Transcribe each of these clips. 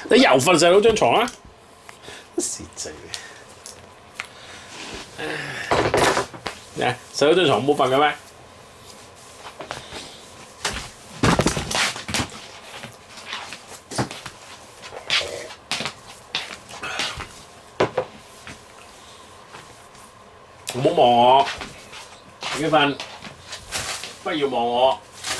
你又瞓細佬張床啊？蝕仔嘅！細佬張床冇瞓嘅咩？唔好望我，自己瞓，不要望我。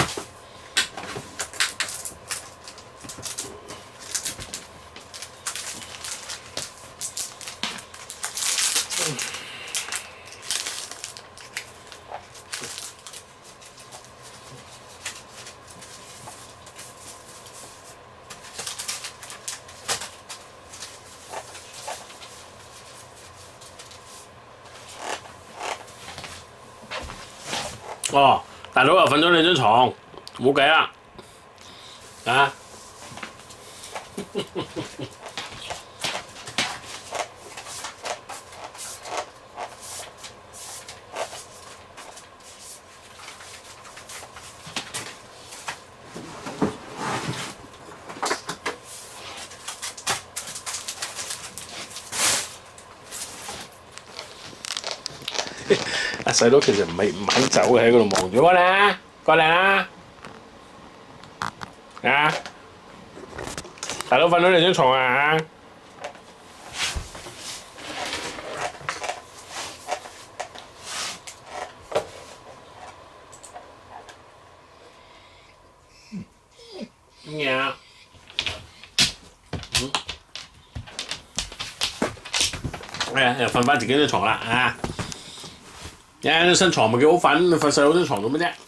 哦，大佬又瞓咗你張床，冇計啦，啊！阿細佬其實唔肯走嘅，喺嗰度望住我啦，過嚟啦！啊！大佬瞓到你張床啊！咩啊？又瞓翻自己張床啦啊！新床咪幾好瞓，你瞓細佬張床做乜啫？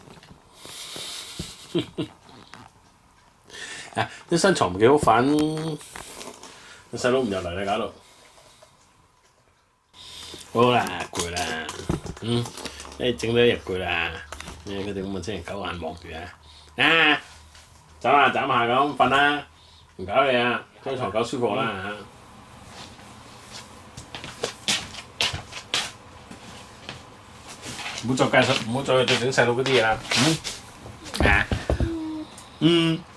啲新床咪幾好瞓，你細佬唔入嚟你搞到。好啦，攰啦，你整到一日攰啦，你佢哋咁嘅真係狗眼望住啊！走啦，斬下咁瞓啦，唔搞你啊，張床夠舒服啦唔好再整細佬嗰啲嘢啦，